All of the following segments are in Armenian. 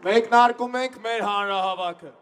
Մեկնարկում ենք մեր հանրահավաքը։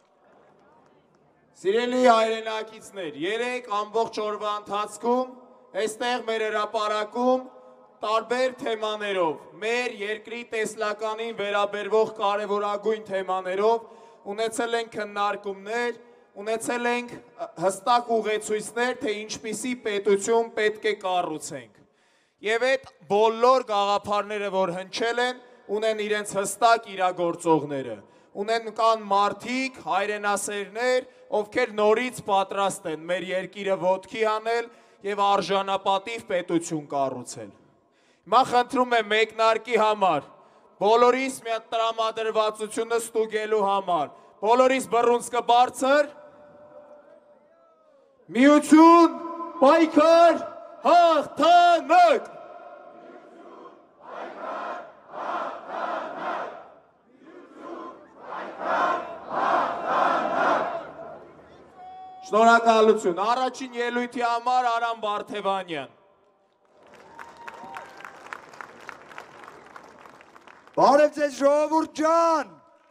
Սիրելի հայրենակիցներ, 3 ամբողջ օրվա ընթացքում այստեղ մեր հրապարակում տարբեր թեմաներով, մեր երկրի տեսլականին վերաբերվող կարևորագույն թեմաներով ունեցել ենք քննարկումներ, ունեցել ենք հստակ ուղեցույցներ, թե ինչպիսի պետություն պետք է կառուցենք։ Եվ այդ բոլոր գաղափարները, որ հնչել են, ունեն իրենց հստակ իրագործողները, կան մարդիկ, հայրենասերներ, ովքեր նորից պատրաստ են մեր երկիրը ոտքի հանել և արժանապատիվ պետություն կառուցել։ Հիմա խնդրում եմ մեկնարկի համար, բոլորիս մի հատ տրամադրվածությունը ստուգելու համար, բոլորիս բռունցքը բարձր, միություն, պայքար, հաղթանակ։ Շնորհակալություն։ Առաջին ելույթի համար Արամ Վարդևանյան։ Բարև ձեզ ժողովուրդ ջան։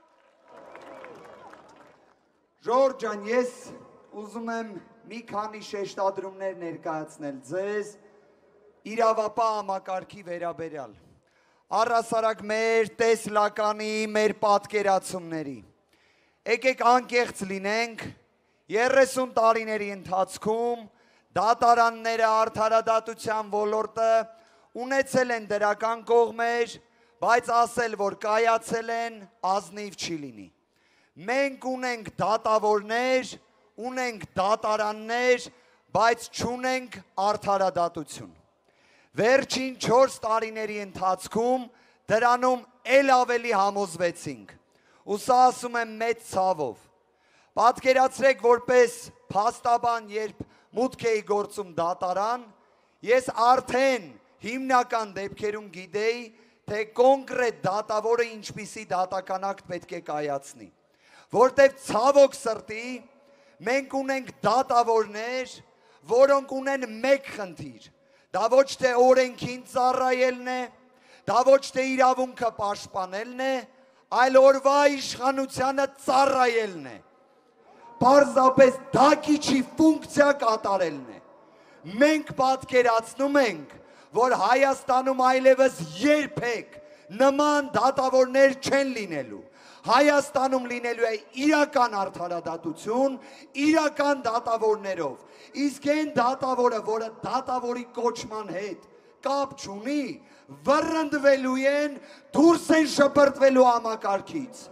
Ժողովուրդ ջան, ես ուզում եմ մի քանի շեշտադրումներ ներկայացնել ձեզ իրավապահ համակարգի վերաբերյալ։ Առհասարակ մեր տեսլականի, մեր պատկերացումների։ Եկեք անկեղծ լինենք, 30 տարիների ընթացքում դատարանները արդարադատության ոլորտը ունեցել են դրական կողմեր, բայց ասել, որ կայացել են, ազնիվ չի լինի։ Մենք ունենք դատավորներ, ունենք դատարաններ, բայց չունենք արդարադատություն։ Վերջին 4 տարիների ընթացքում դրանում ավելի համոզվեցինք։ Ու սա ասում եմ մեծ ցավով։ Պատկերացրեք, որպես փաստաբան, երբ մուտք էի գործում դատարան, ես արդեն հիմնական դեպքերում գիտեի, թե կոնկրետ դատավորը ինչպիսի դատական ակտ պետք է կայացնի։ Որտև ցավոք սրտի, մենք ունենք դատավորներ, որոնք ունեն մեկ խնդիր։ Դա ոչ թե օրենքին ծառայելն է, դա ոչ թե իրավունքը պաշտպանելն է, այլ օրվա իշխանությանը ծառայելն է։ Պարզապես դակիչի ֆունկցիա կատարելն է։ Մենք պատկերացնում ենք, որ Հայաստանում այլևս երբեք նման դատավորներ չեն լինելու։ Հայաստանում լինելու է իրական արդարադատություն, իրական դատավորներով։ Իսկ այն դատավորը, որը դատավորի կոչման հետ կապ չունի, վռնդվելու են, դուրս են շպրտվելու համակարգից։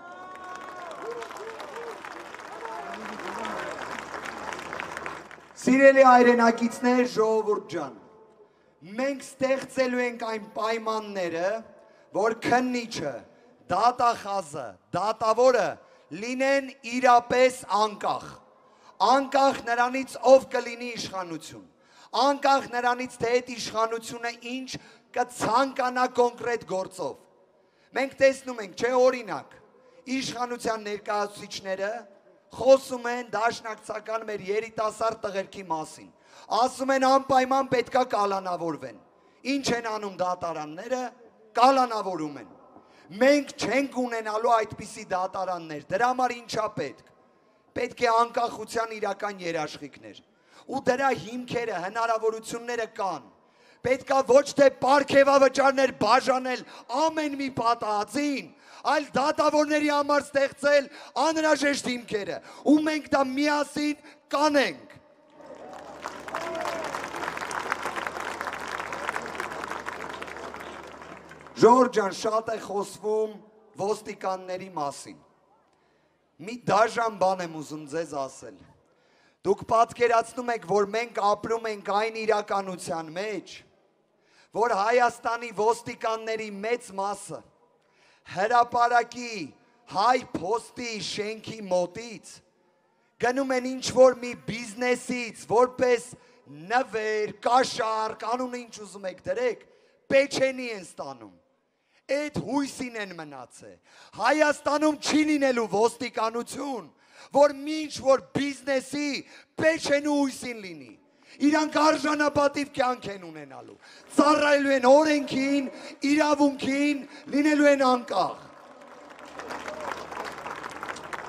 Սիրելի հայրենակիցներ, ժողովուրդ ջան, մենք ստեղծելու ենք այն պայմանները, որ քննիչը, դատախազը, դատավորը լինեն իրապես անկախ։ Անկախ նրանից, ով կլինի իշխանություն։ Անկախ նրանից, թե այդ իշխանությունը ինչ կցանկանա կոնկրետ գործով։ Մենք տեսնում ենք, չէ, օրինակ, իշխանության ներկայացուցիչները խոսում են դաշնակցական մեր երիտասարդ տղերքի մասին։ Ասում են անպայման պետքա կալանավորվեն։ Ինչ են անում դատարանները, կալանավորում են։ Մենք չենք ունենալու այդպիսի դատարաններ, դրա համար ինչա պետք։ Պետք է անկախության իրական երաշխիքներ։ Ու դրա հիմքերը, հնարավորությունները կան։ Պետքա ոչ թե պարգևավճարներ բաժանել ամեն մի պատահածին, այլ դատավորների համար ստեղծել անհրաժեշտ հիմքերը, ու մենք դա միասին կանենք։ Ժողովուրդ ջան, շատ է խոսվում ոստիկանների մասին։ Մի դաժան բան եմ ուզում ձեզ ասել։ Դուք պատկերացնում եք, որ մենք ապրում ենք այն իրականության մեջ, որ Հայաստանի ոստիկանների մեծ մասը հրապարակի հայ փոստի շենքի մոտից գնում են ինչ-որ մի բիզնեսից, որպես նվեր, կաշառ, կանոնը ինչ ուզում եք դրեք, պեչենի են ստանում։ Այդ հույսին են մնացել։ Հայաստանում չի լինելու ոստիկանություն, որ ինչ որ բիզնեսի պեչենու հույսին լինի։ Իրանք արժանապատիվ կյանք են ունենալու, ծառայելու են օրենքին, իրավունքին, լինելու են անկախ։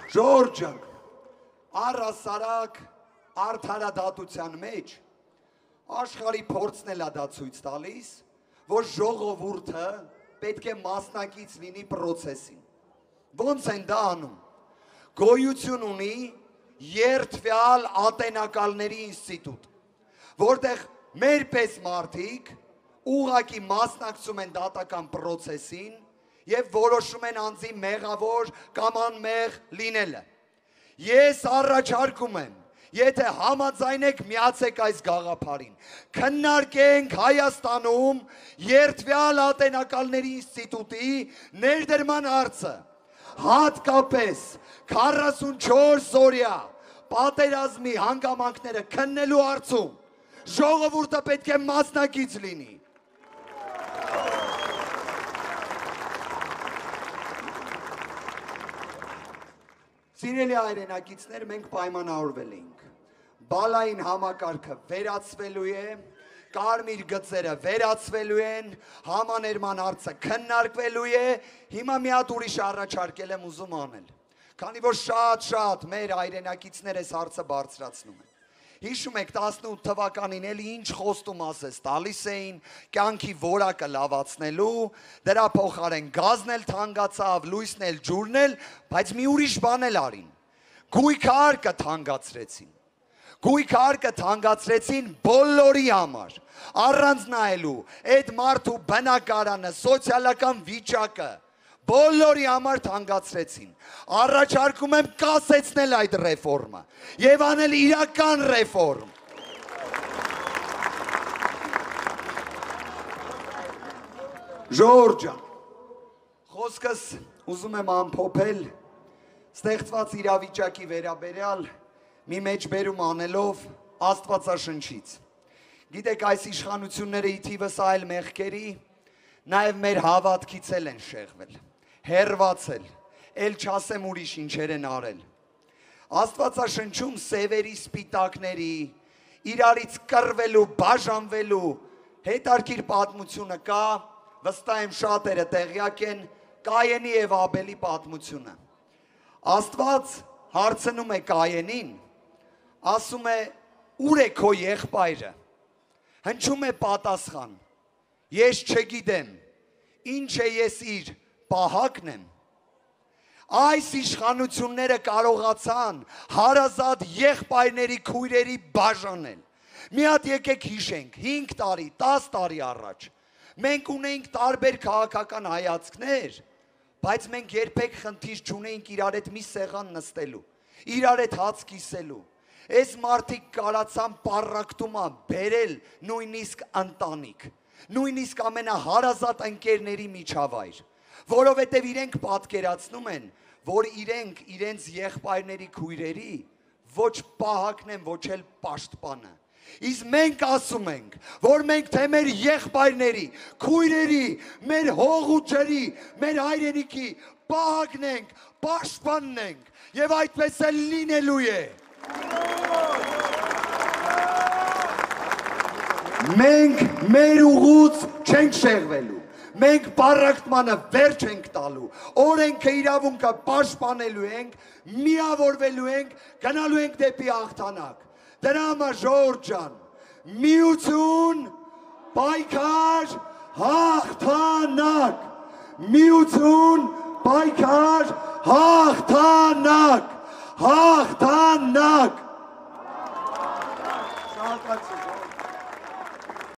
Ժողովուրդ ջան, առհասարակ արդարադատության մեջ աշխարհի փորձն էլ է դա ցույց տալիս, որ ժողովուրդը պետք է մասնակից լինի process-ին։ Ոնց են դա անում։ Գոյություն ունի երդվյալ ատենակալների ինստիտուտ, որտեղ մեր պես մարդիկ ուղղակի մասնակցում են դատական process-ին եւ որոշում են անձի մեղավոր կամ անմեղ լինելը։ Ես առաջարկում եմ, եթե համաձայն եք, միացեք այս գաղափարին։ Քննարկենք Հայաստանում երդվյալ ատենակալների ինստիտուտի ներդրման հարցը, հատկապես 44 օրյա պատերազմի հանգամանքները քննելու հարցում ժողովուրդը պետք է մասնակից լինի։ Սիրելի հայրենակիցներ, մենք պայմանավորվել ենք։ Բալային համակարգը վերացվելու է, կարմիր գծերը վերացվելու են, համաներման հարցը քննարկվելու է, հիմա մի հատ ուրիշ առաջարկել եմ ուզում անել։ Քանի որ շատ մեր հայրենակիցներ այս հարցը բարձրացնում են։ Հիշում եք 18 թվականին էլի ինչ խոստում ասես տալիս էին կյանքի որակը լավացնելու, դրա փոխարեն գազն էլ թանկացավ, լույսն էլ ջուրն էլ, բայց մի ուրիշ բան էլ արին։ Գույքարկը թանկացրեցին։ Գույքարկը թանկացրեցին բոլորի համար, առանց նայելու այդ մարդու բնակարանը, սոցիալական վիճակը բոլորի համար թանկացրեցին։ Առաջարկում եմ կասեցնել այդ ռեֆորմը եւ անել իրական ռեֆորմ։ Ժողովուրդ ջան, խոսքս ուզում եմ ամփոփել ստեղծված իրավիճակի վերաբերյալ մի մեջբերում անելով Աստվածաշնչից։ Գիտեք, այս իշխանությունները ի թիվս այլ մեղքերի նաեւ մեր հավատքից են շեղվել, հերվածել, էլ չասեմ ուրիշ ինչեր են արել։ Աստվածաշնչում սևերի, սպիտակների, իրարից կռվելու, բաժանվելու հետարքիր պատմությունը կա, վստահ եմ շատերը տեղյակ են, Կայենի եւ Աբելի պատմությունը։ Աստված հարցնում է Կայենին, ասում է՝ ուր է քո եղբայրը։ Հնչում է պատասխան՝ ես չգիտեմ, ինչ է ես իր պահակն եմ։ Այս իշխանությունները կարողացան հարազատ եղբայրների քույրերի բաժանել։ Մի հատ եկեք հիշենք 5 տարի, 10 տարի առաջ մենք ունեինք տարբեր քաղաքական հայացքներ, բայց մենք երբեք խնդիր չունեինք իրար հետ մի սեղան նստելու, իրար հետ հաց կիսելու։ Այս մարդիկ կարացան պառակտումա բերել նույնիսկ ընտանիք, նույնիսկ ամենահարազատ ընկերների միջավայր, որովհետև իրենք պատկերացնում են, որ իրենք իրենց եղբայրների քույրերի ոչ պահակն են, ոչ էլ պաշտպանը։ Իսկ մենք ասում ենք, որ մենք թե մեր եղբայրների, քույրերի, մեր հող ու ջրի, մեր հայրենիքի պահակն ենք, պաշտպանն ենք, եւ այդպես էլ լինելու է։ Մենք մեր ուղուց չենք շեղվելու, մենք պառակտմանը վերջ ենք տալու, օրենքը իրավունքը պաշտպանելու ենք, միավորվելու ենք, գնալու ենք դեպի հաղթանակ։ Դրա համար ժողովուրդ ջան, միություն, պայքար, հաղթանակ, միություն, պայքար, հաղթանակ։